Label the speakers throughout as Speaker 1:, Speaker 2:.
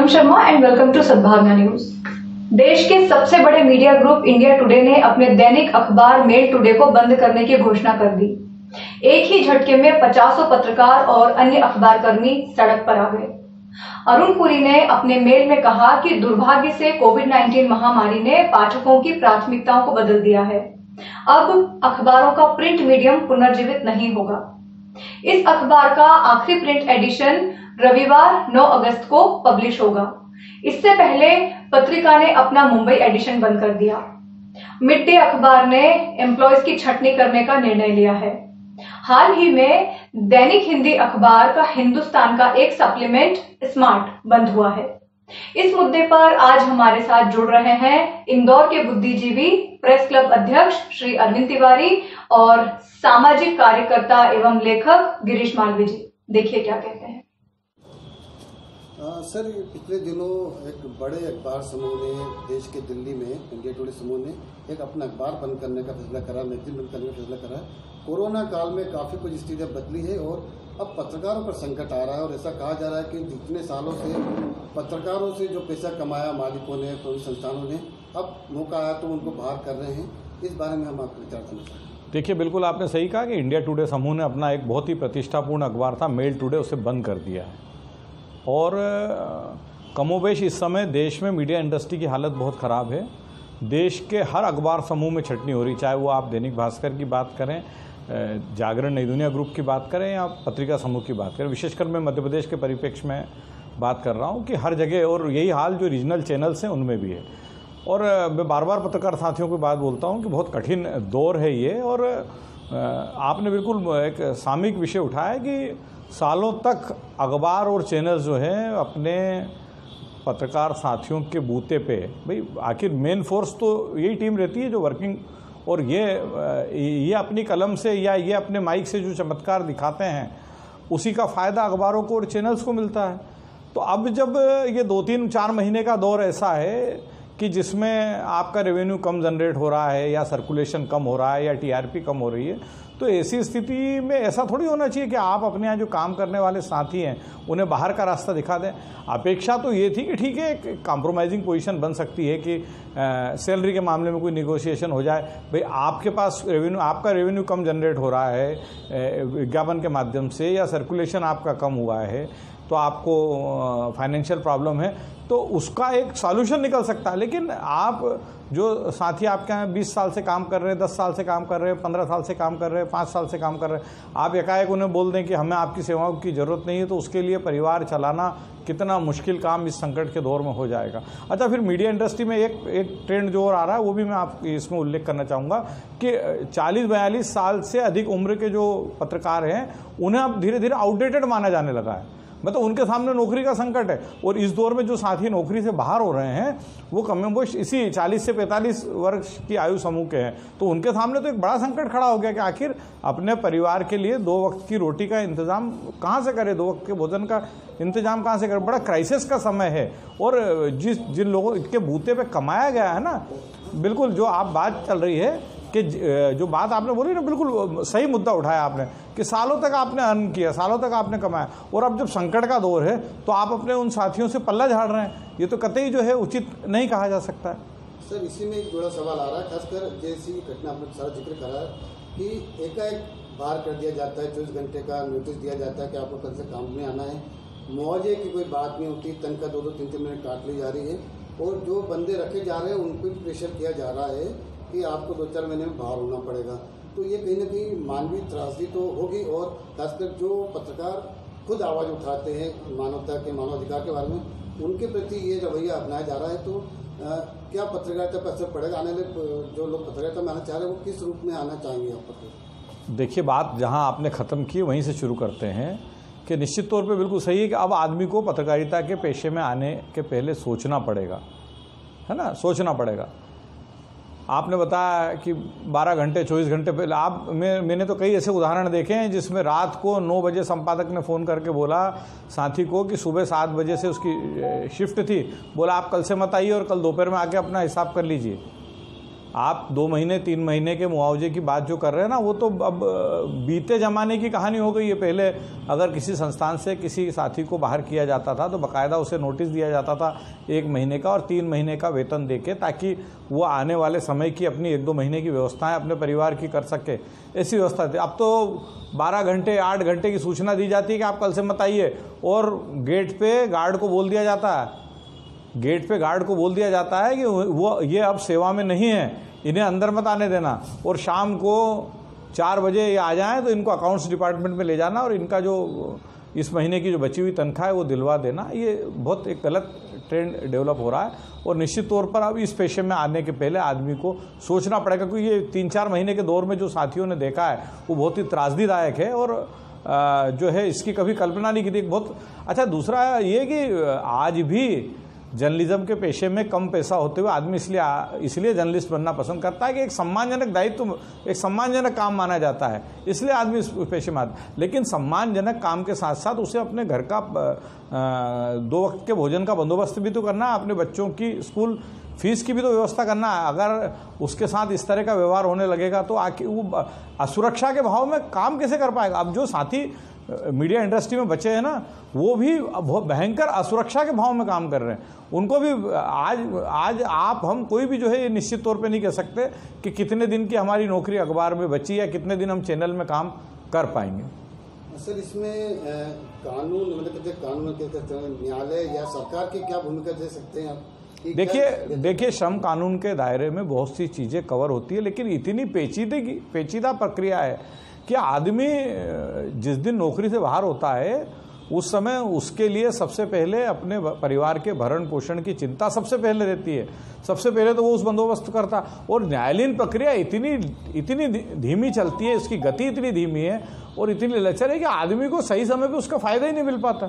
Speaker 1: Poonam Sharma and welcome to Sadbhavana news. देश के सबसे बड़े मीडिया ग्रुप इंडिया टुडे ने अपने दैनिक अखबार मेल टुडे को बंद करने की घोषणा कर दी। एक ही झटके में 50 पत्रकार और अन्य अखबार कर्मी सड़क पर आ गए। अरुण पुरी ने अपने मेल में कहा कि दुर्भाग्य से कोविड-19 महामारी ने पाठकों की प्राथमिकताओं को बदल दिया है। अब अखबारों का प्रिंट मीडियम पुनर्जीवित नहीं होगा। इस अखबार का आखिरी प्रिंट एडिशन रविवार 9 अगस्त को पब्लिश होगा। इससे पहले पत्रिका ने अपना मुंबई एडिशन बंद कर दिया। मिड डे अखबार ने एम्प्लॉयज की छंटनी करने का निर्णय लिया है। हाल ही में दैनिक हिंदी अखबार का हिंदुस्तान का एक सप्लीमेंट स्मार्ट बंद हुआ है। इस मुद्दे पर आज हमारे साथ जुड़ रहे हैं इंदौर के बुद्धिजीवी प्रेस क्लब अध्यक्ष श्री अरविंद तिवारी और सामाजिक कार्यकर्ता एवं लेखक गिरीश मालवी जी। देखिए क्या कहते हैं।
Speaker 2: सर, पिछले दिनों एक बड़े अखबार समूह ने देश के दिल्ली में इंडिया टुडे समूह ने एक अपना अखबार बंद करने का फैसला करा, मैगजीन बंद करने का फैसला करा। कोरोना काल में काफ़ी कुछ स्थितियाँ बदली है और अब पत्रकारों पर संकट आ रहा है और ऐसा कहा जा रहा है कि जितने सालों से पत्रकारों से जो पैसा कमाया मालिकों ने, तो संस्थानों ने, अब मौका आया तो उनको बाहर कर रहे हैं। इस बारे में हम आपको विचार करना चाहते हैं।
Speaker 3: देखिए, बिल्कुल आपने सही कहा कि इंडिया टुडे समूह ने अपना एक बहुत ही प्रतिष्ठापूर्ण अखबार था मेल टुडे, उसे बंद कर दिया है। और कमोबेश इस समय देश में मीडिया इंडस्ट्री की हालत बहुत ख़राब है। देश के हर अखबार समूह में छटनी हो रही, चाहे वो आप दैनिक भास्कर की बात करें, जागरण नई दुनिया ग्रुप की बात करें या पत्रिका समूह की बात करें। विशेषकर मैं मध्य प्रदेश के परिप्रेक्ष्य में बात कर रहा हूँ कि हर जगह, और यही हाल जो रीजनल चैनल्स हैं उनमें भी है। और मैं बार बार पत्रकार साथियों की बात बोलता हूँ कि बहुत कठिन दौर है ये। और आपने बिल्कुल एक सामयिक विषय उठाया है कि सालों तक अखबार और चैनल जो हैं अपने पत्रकार साथियों के बूते पे, भाई आखिर मेन फोर्स तो यही टीम रहती है जो वर्किंग, और ये अपनी कलम से या ये अपने माइक से जो चमत्कार दिखाते हैं उसी का फ़ायदा अखबारों को और चैनल्स को मिलता है। तो अब जब ये 2-3-4 महीने का दौर ऐसा है कि जिसमें आपका रेवेन्यू कम जनरेट हो रहा है या सर्कुलेशन कम हो रहा है या टीआरपी कम हो रही है, तो ऐसी स्थिति में ऐसा थोड़ी होना चाहिए कि आप अपने यहाँ जो काम करने वाले साथी हैं उन्हें बाहर का रास्ता दिखा दें। अपेक्षा तो ये थी कि ठीक है, एक कॉम्प्रोमाइजिंग पोजीशन बन सकती है कि सैलरी के मामले में कोई निगोशिएशन हो जाए। भाई आपके पास रेवेन्यू, आपका रेवेन्यू कम जनरेट हो रहा है विज्ञापन के माध्यम से, या सर्कुलेशन आपका कम हुआ है, तो आपको फाइनेंशियल प्रॉब्लम है, तो उसका एक सॉल्यूशन निकल सकता है। लेकिन आप जो साथी आपके यहाँ 20 साल से काम कर रहे हैं, 10 साल से काम कर रहे हैं, 15 साल से काम कर रहे हैं, 5 साल से काम कर रहे हैं, आप एकाएक उन्हें बोल दें कि हमें आपकी सेवाओं की ज़रूरत नहीं है, तो उसके लिए परिवार चलाना कितना मुश्किल काम इस संकट के दौर में हो जाएगा। अच्छा, फिर मीडिया इंडस्ट्री में एक ट्रेंड जो और आ रहा है वो भी मैं आप इसमें उल्लेख करना चाहूँगा कि 40-42 साल से अधिक उम्र के जो पत्रकार हैं उन्हें अब धीरे धीरे आउटडेटेड माना जाने लगा है। मतलब उनके सामने नौकरी का संकट है। और इस दौर में जो साथी नौकरी से बाहर हो रहे हैं वो कमोबेश इसी 40 से 45 वर्ष की आयु समूह के हैं, तो उनके सामने तो एक बड़ा संकट खड़ा हो गया कि आखिर अपने परिवार के लिए 2 वक्त की रोटी का इंतजाम कहाँ से करें, 2 वक्त के भोजन का इंतजाम कहाँ से करें। बड़ा क्राइसिस का समय है। और जिन लोगों के बूते पे कमाया गया है ना, बिल्कुल जो आप बात चल रही है कि जो बात आपने बोली ना, बिल्कुल सही मुद्दा उठाया आपने कि सालों तक आपने अर्न किया, सालों तक आपने कमाया, और अब जब संकट का दौर है तो आप अपने उन साथियों से पल्ला झाड़ रहे हैं। ये तो कतई जो है उचित नहीं कहा जा सकता है।
Speaker 2: सर, इसी में एक बड़ा सवाल आ रहा है, खासकर जैसी घटना आपने सारा जिक्र करा है कि एकाएक बाहर कर दिया जाता है, 24 घंटे का नोटिस दिया जाता है कि आपको कल से काम में आना है। मुआवजे की कोई बात नहीं होती, तनख्वाह 2-2, 3-3 महीने काट ली जा रही है, और जो बंदे रखे जा रहे हैं उन पर प्रेशर किया जा रहा है कि आपको 2-4 महीने में बाहर होना पड़ेगा। तो ये कहीं ना कहीं मानवीय त्रासदी तो होगी, और खासकर जो पत्रकार खुद आवाज़ उठाते हैं मानवता के, मानवाधिकार के बारे में, उनके प्रति ये रवैया अपनाया जा रहा है। तो क्या पत्रकारिता पर असर पड़ेगा? आने वाले जो लोग पत्रकारिता में आना चाह रहे हैं वो किस रूप में आना चाहेंगे आप पर?
Speaker 3: देखिए, बात जहाँ आपने ख़त्म की वहीं से शुरू करते हैं कि निश्चित तौर पे बिल्कुल सही है कि अब आदमी को पत्रकारिता के पेशे में आने के पहले सोचना पड़ेगा, है ना, सोचना पड़ेगा। आपने बताया कि 12 घंटे 24 घंटे पहले मैंने तो कई ऐसे उदाहरण देखे हैं जिसमें रात को 9 बजे संपादक ने फ़ोन करके बोला साथी को कि सुबह 7 बजे से उसकी शिफ्ट थी, बोला आप कल से मत आइए और कल दोपहर में आके अपना हिसाब कर लीजिए। आप 2 महीने 3 महीने के मुआवजे की बात जो कर रहे हैं ना, वो तो अब बीते ज़माने की कहानी हो गई है। पहले अगर किसी संस्थान से किसी साथी को बाहर किया जाता था तो बाकायदा उसे नोटिस दिया जाता था 1 महीने का और 3 महीने का वेतन देके, ताकि वो आने वाले समय की अपनी 1-2 महीने की व्यवस्थाएं अपने परिवार की कर सके, ऐसी व्यवस्था थी। अब तो 12 घंटे 8 घंटे की सूचना दी जाती है कि आप कल से मत आइए, और गेट पे गार्ड को बोल दिया जाता है कि वो ये अब सेवा में नहीं है, इन्हें अंदर मत आने देना, और शाम को 4 बजे ये आ जाएं तो इनको अकाउंट्स डिपार्टमेंट में ले जाना और इनका जो इस महीने की जो बची हुई तनख्वाह है वो दिलवा देना। ये बहुत एक गलत ट्रेंड डेवलप हो रहा है, और निश्चित तौर पर अब इस पेशे में आने के पहले आदमी को सोचना पड़ेगा, क्योंकि ये 3-4 महीने के दौर में जो साथियों ने देखा है वो बहुत ही त्रासदीदायक है, और जो है इसकी कभी कल्पना नहीं की थी। बहुत अच्छा। दूसरा ये कि आज भी जर्नलिज्म के पेशे में कम पैसा होते हुए आदमी इसलिए जर्नलिस्ट बनना पसंद करता है कि एक सम्मानजनक दायित्व, एक सम्मानजनक काम माना जाता है, इसलिए आदमी इस पेशे में आता है। लेकिन सम्मानजनक काम के साथ साथ उसे अपने घर का 2 वक्त के भोजन का बंदोबस्त भी तो करना है, अपने बच्चों की स्कूल फीस की भी तो व्यवस्था करना है। अगर उसके साथ इस तरह का व्यवहार होने लगेगा तो आखिर वो असुरक्षा के भाव में काम कैसे कर पाएगा। अब जो साथी मीडिया इंडस्ट्री में बचे हैं ना, वो भी बहुत भयंकर असुरक्षा के भाव में काम कर रहे हैं। उनको भी आज हम कोई भी जो है ये निश्चित तौर पे नहीं कह सकते कि कितने दिन की हमारी नौकरी अखबार में बची या कितने दिन हम चैनल में काम कर पाएंगे।
Speaker 2: सर, इसमें कानून मतलब न्यायालय या सरकार की क्या भूमिका दे सकते हैं आप?
Speaker 3: देखिए श्रम कानून के दायरे में बहुत सी चीज़ें कवर होती है, लेकिन इतनी पेचीदा प्रक्रिया है कि आदमी जिस दिन नौकरी से बाहर होता है उस समय उसके लिए सबसे पहले अपने परिवार के भरण पोषण की चिंता सबसे पहले रहती है। सबसे पहले तो वो उस बंदोबस्त करता, और न्यायालयीन प्रक्रिया इतनी धीमी चलती है, उसकी गति इतनी धीमी है और इतनी लचर है कि आदमी को सही समय पे उसका फायदा ही नहीं मिल पाता।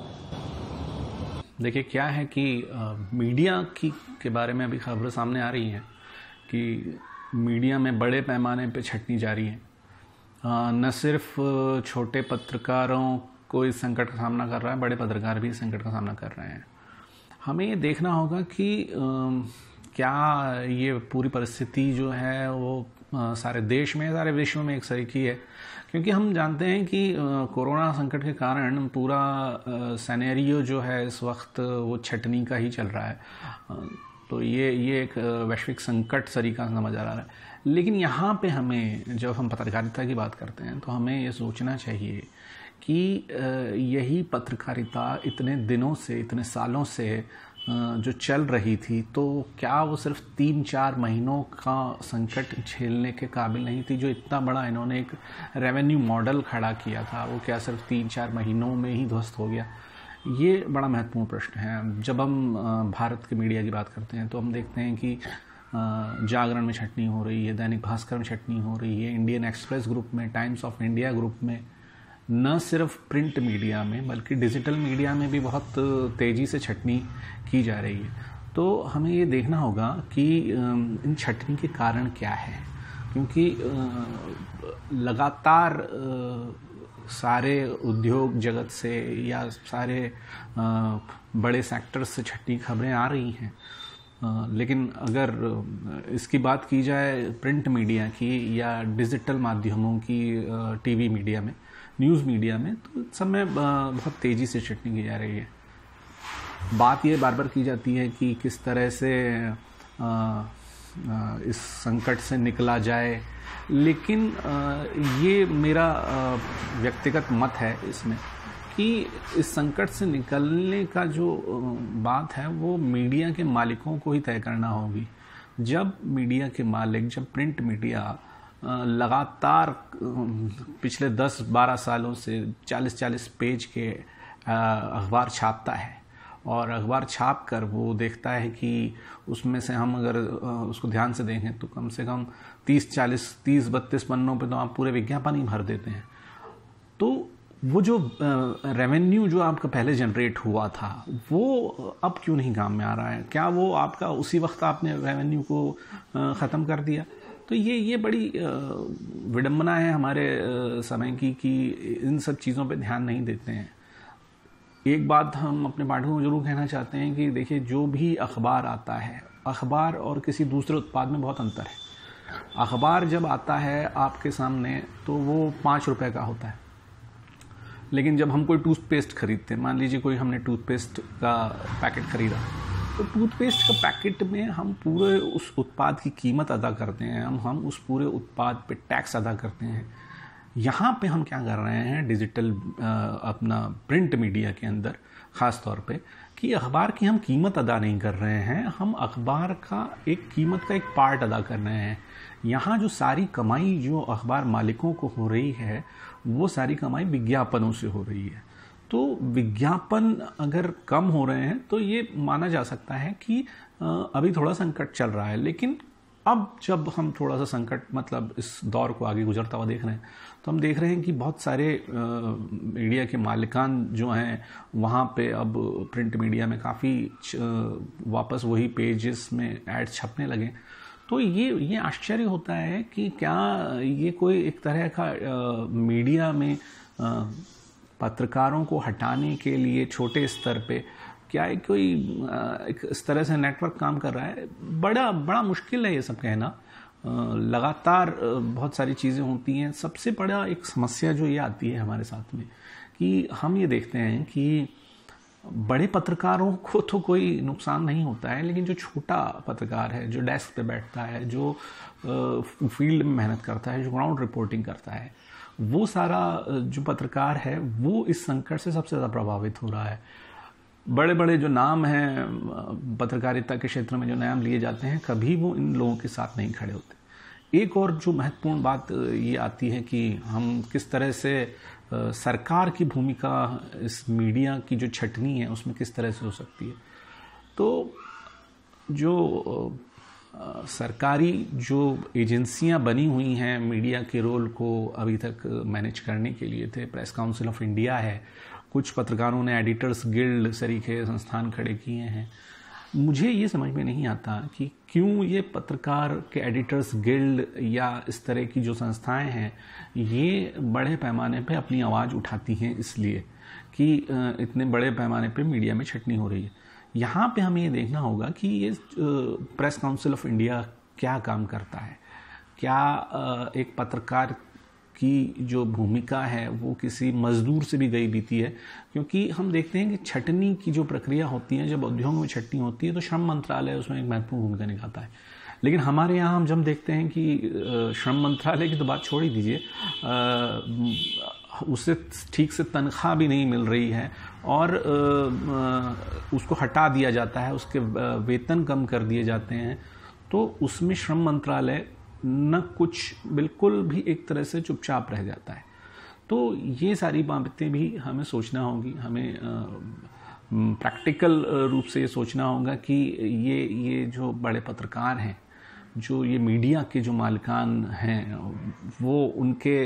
Speaker 4: देखिए क्या है कि मीडिया के बारे में अभी खबरें सामने आ रही हैं कि मीडिया में बड़े पैमाने पे छटनी जारी है। न सिर्फ छोटे पत्रकारों को इस संकट का सामना कर रहा है, बड़े पत्रकार भी इस संकट का सामना कर रहे हैं। हमें ये देखना होगा कि क्या ये पूरी परिस्थिति जो है वो सारे देश में, सारे विश्व में एक तरह की है, क्योंकि हम जानते हैं कि कोरोना संकट के कारण पूरा सिनेरियो जो है इस वक्त वो छटनी का ही चल रहा है। तो ये एक वैश्विक संकट तरीका समझ आ रहा है। लेकिन यहाँ पे हमें, जब हम पत्रकारिता की बात करते हैं तो हमें ये सोचना चाहिए कि यही पत्रकारिता इतने दिनों से, इतने सालों से जो चल रही थी, तो क्या वो सिर्फ 3-4 महीनों का संकट झेलने के काबिल नहीं थी? जो इतना बड़ा इन्होंने एक रेवेन्यू मॉडल खड़ा किया था, वो क्या सिर्फ 3-4 महीनों में ही ध्वस्त हो गया? ये बड़ा महत्वपूर्ण प्रश्न है। जब हम भारत के मीडिया की बात करते हैं तो हम देखते हैं कि जागरण में छटनी हो रही है, दैनिक भास्कर में छटनी हो रही है, इंडियन एक्सप्रेस ग्रुप में, टाइम्स ऑफ इंडिया ग्रुप में, न सिर्फ प्रिंट मीडिया में बल्कि डिजिटल मीडिया में भी बहुत तेज़ी से छटनी की जा रही है। तो हमें ये देखना होगा कि इन छटनी के कारण क्या है, क्योंकि लगातार सारे उद्योग जगत से या सारे बड़े सेक्टर्स से छटनी खबरें आ रही हैं। लेकिन अगर इसकी बात की जाए प्रिंट मीडिया की या डिजिटल माध्यमों की, टीवी मीडिया में, न्यूज़ मीडिया में, तो सब में बहुत तेज़ी से छटनी की जा रही है। बात ये बार बार की जाती है कि किस तरह से इस संकट से निकला जाए, लेकिन ये मेरा व्यक्तिगत मत है इसमें कि इस संकट से निकलने का जो बात है वो मीडिया के मालिकों को ही तय करना होगी। जब मीडिया के मालिक, जब प्रिंट मीडिया लगातार पिछले 10-12 सालों से 40-40 पेज के अखबार छापता है और अखबार छाप कर वो देखता है कि उसमें से हम अगर उसको ध्यान से देखें तो कम से कम 30-32 पन्नों पे तो आप पूरे विज्ञापन ही भर देते हैं। तो वो जो रेवेन्यू जो आपका पहले जनरेट हुआ था वो अब क्यों नहीं काम में आ रहा है? क्या वो आपका उसी वक्त आपने रेवेन्यू को ख़त्म कर दिया? तो ये बड़ी विडंबना है हमारे समय की कि इन सब चीज़ों पे ध्यान नहीं देते हैं। एक बात हम अपने पाठकों को जरूर कहना चाहते हैं कि देखिए, जो भी अखबार आता है, अखबार और किसी दूसरे उत्पाद में बहुत अंतर है। अखबार जब आता है आपके सामने तो वो 5 रुपए का होता है, लेकिन जब हम कोई टूथपेस्ट खरीदते हैं, मान लीजिए कोई हमने टूथपेस्ट का पैकेट खरीदा, तो टूथपेस्ट का पैकेट में हम पूरे उस उत्पाद की कीमत अदा करते हैं, हम उस पूरे उत्पाद पे टैक्स अदा करते हैं। यहाँ पे हम क्या कर रहे हैं डिजिटल अपना प्रिंट मीडिया के अंदर ख़ास तौर पे, कि अखबार की हम कीमत अदा नहीं कर रहे हैं, हम अखबार का एक कीमत का एक पार्ट अदा कर रहे हैं। यहाँ जो सारी कमाई जो अखबार मालिकों को हो रही है, वो सारी कमाई विज्ञापनों से हो रही है। तो विज्ञापन अगर कम हो रहे हैं तो ये माना जा सकता है कि अभी थोड़ा संकट चल रहा है। लेकिन अब जब हम थोड़ा सा संकट मतलब इस दौर को आगे गुजरता हुआ देख रहे हैं, तो हम देख रहे हैं कि बहुत सारे मीडिया के मालिकान जो हैं वहाँ पे अब प्रिंट मीडिया में काफ़ी वापस वही पेजेस में एड्स छपने लगे। तो ये आश्चर्य होता है कि क्या ये कोई एक तरह का मीडिया में पत्रकारों को हटाने के लिए छोटे स्तर पे क्या है कोई एक इस तरह से नेटवर्क काम कर रहा है। बड़ा मुश्किल है ये सब कहना। लगातार बहुत सारी चीज़ें होती हैं। सबसे बड़ा एक समस्या जो ये आती है हमारे साथ में कि हम ये देखते हैं कि बड़े पत्रकारों को तो कोई नुकसान नहीं होता है, लेकिन जो छोटा पत्रकार है, जो डेस्क पे बैठता है, जो फील्ड में मेहनत करता है, जो ग्राउंड रिपोर्टिंग करता है, वो सारा जो पत्रकार है वो इस संकट से सबसे ज़्यादा प्रभावित हो रहा है। बड़े बड़े जो नाम हैं पत्रकारिता के क्षेत्र में, जो नाम लिए जाते हैं, कभी वो इन लोगों के साथ नहीं खड़े होते। एक और जो महत्वपूर्ण बात ये आती है कि हम किस तरह से सरकार की भूमिका इस मीडिया की जो छटनी है उसमें किस तरह से हो सकती है। तो जो सरकारी जो एजेंसियां बनी हुई हैं मीडिया के रोल को अभी तक मैनेज करने के लिए थे, प्रेस काउंसिल ऑफ इंडिया है, कुछ पत्रकारों ने एडिटर्स गिल्ड सरीखे संस्थान खड़े किए हैं। मुझे ये समझ में नहीं आता कि क्यों ये पत्रकार के एडिटर्स गिल्ड या इस तरह की जो संस्थाएं हैं ये बड़े पैमाने पे अपनी आवाज़ उठाती हैं, इसलिए कि इतने बड़े पैमाने पे मीडिया में छटनी हो रही है। यहाँ पे हमें ये देखना होगा कि ये प्रेस काउंसिल ऑफ इंडिया क्या काम करता है, क्या एक पत्रकार की जो भूमिका है वो किसी मजदूर से भी गई बीती है। क्योंकि हम देखते हैं कि छटनी की जो प्रक्रिया होती है, जब उद्योगों में छटनी होती है तो श्रम मंत्रालय उसमें एक महत्वपूर्ण भूमिका निभाता है। लेकिन हमारे यहाँ हम जब देखते हैं कि श्रम मंत्रालय की तो बात छोड़ ही दीजिए, उसे ठीक से तनख्वाह भी नहीं मिल रही है और उसको हटा दिया जाता है, उसके वेतन कम कर दिए जाते हैं। तो उसमें श्रम मंत्रालय न कुछ बिल्कुल भी एक तरह से चुपचाप रह जाता है। तो ये सारी बातें भी हमें सोचना होगी, हमें प्रैक्टिकल रूप से ये सोचना होगा कि ये जो बड़े पत्रकार हैं, जो ये मीडिया के जो मालिकान हैं, वो उनके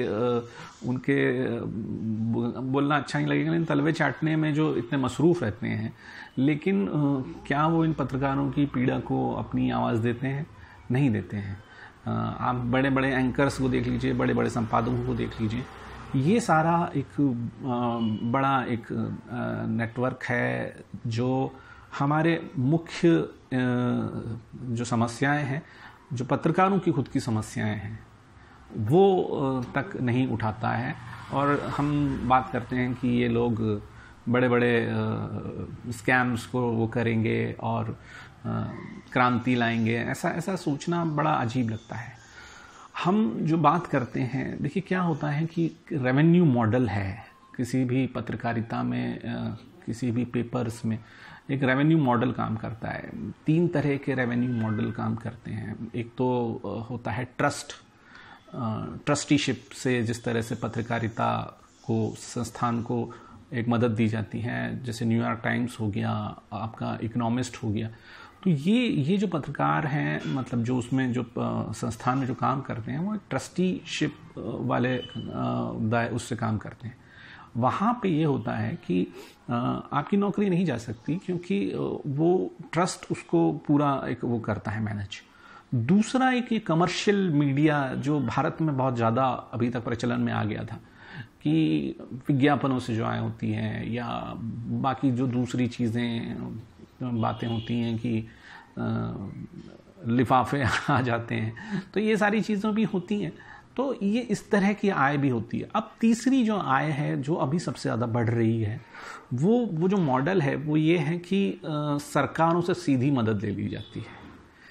Speaker 4: बोलना अच्छा नहीं लगेगा, लेकिन तलवे चाटने में जो इतने मसरूफ़ रहते हैं, लेकिन क्या वो इन पत्रकारों की पीड़ा को अपनी आवाज़ देते हैं? नहीं देते हैं। आप बड़े बड़े एंकर्स को देख लीजिए, बड़े बड़े संपादकों को देख लीजिए, ये सारा एक बड़ा एक नेटवर्क है जो हमारे मुख्य जो समस्याएं हैं, जो पत्रकारों की खुद की समस्याएं हैं, वो तक नहीं उठाता है। और हम बात करते हैं कि ये लोग बड़े बड़े स्कैम्स को वो करेंगे और क्रांति लाएंगे, ऐसा सोचना बड़ा अजीब लगता है। हम जो बात करते हैं, देखिए क्या होता है कि रेवेन्यू मॉडल है किसी भी पत्रकारिता में, किसी भी पेपर्स में एक रेवेन्यू मॉडल काम करता है। 3 तरह के रेवेन्यू मॉडल काम करते हैं। एक तो होता है ट्रस्टीशिप से, जिस तरह से पत्रकारिता को, संस्थान को एक मदद दी जाती है, जैसे न्यूयॉर्क टाइम्स हो गया, आपका इकोनॉमिस्ट हो गया। तो ये जो पत्रकार हैं, मतलब जो उसमें जो संस्थान में जो काम करते हैं, वो ट्रस्टीशिप वाले उससे काम करते हैं। वहाँ पे ये होता है कि आपकी नौकरी नहीं जा सकती, क्योंकि वो ट्रस्ट उसको पूरा एक वो करता है मैनेज। दूसरा एक ये कमर्शियल मीडिया जो भारत में बहुत ज़्यादा अभी तक प्रचलन में आ गया था, कि विज्ञापनों से जो आय होती हैं या बाकी जो दूसरी चीज़ें बातें होती हैं कि लिफाफे आ जाते हैं, तो ये सारी चीज़ें भी होती हैं। तो ये इस तरह की आय भी होती है। अब तीसरी जो आय है जो अभी सबसे ज़्यादा बढ़ रही है वो जो मॉडल है वो ये है कि सरकारों से सीधी मदद ले ली जाती है।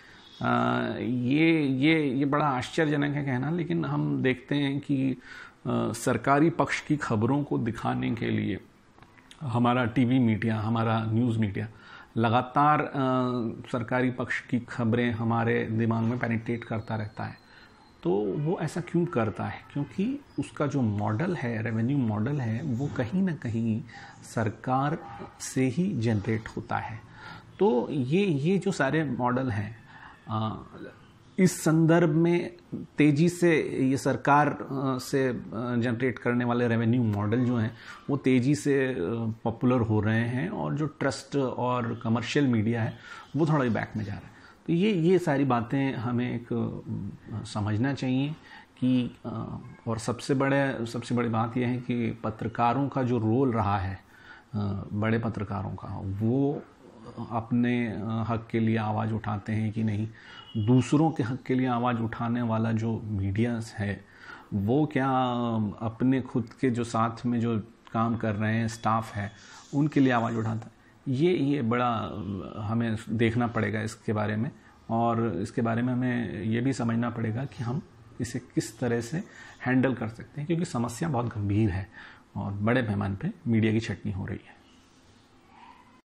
Speaker 4: ये बड़ा आश्चर्यजनक है कहना, लेकिन हम देखते हैं कि सरकारी पक्ष की खबरों को दिखाने के लिए हमारा टीवी मीडिया, हमारा न्यूज़ मीडिया लगातार सरकारी पक्ष की खबरें हमारे दिमाग में पेनिट्रेट करता रहता है। तो वो ऐसा क्यों करता है? क्योंकि उसका जो मॉडल है, रेवेन्यू मॉडल है, वो कहीं ना कहीं सरकार से ही जनरेट होता है। तो ये जो सारे मॉडल हैं, इस संदर्भ में तेज़ी से ये सरकार से जनरेट करने वाले रेवेन्यू मॉडल जो हैं वो तेज़ी से पॉपुलर हो रहे हैं, और जो ट्रस्ट और कमर्शियल मीडिया है वो थोड़ा बैक में जा रहा है। तो ये सारी बातें हमें एक समझना चाहिए कि और सबसे बड़ी बात यह है कि पत्रकारों का जो रोल रहा है, बड़े पत्रकारों का, वो अपने हक के लिए आवाज़ उठाते हैं कि नहीं, दूसरों के हक के लिए आवाज़ उठाने वाला जो मीडिया है वो क्या अपने खुद के जो साथ में जो काम कर रहे हैं स्टाफ है उनके लिए आवाज़ उठाता है? ये बड़ा हमें देखना पड़ेगा इसके बारे में, और इसके बारे में हमें ये भी समझना पड़ेगा कि हम इसे किस तरह से हैंडल कर सकते हैं, क्योंकि समस्या बहुत गंभीर है और बड़े पैमाने पे मीडिया की छटनी हो रही है।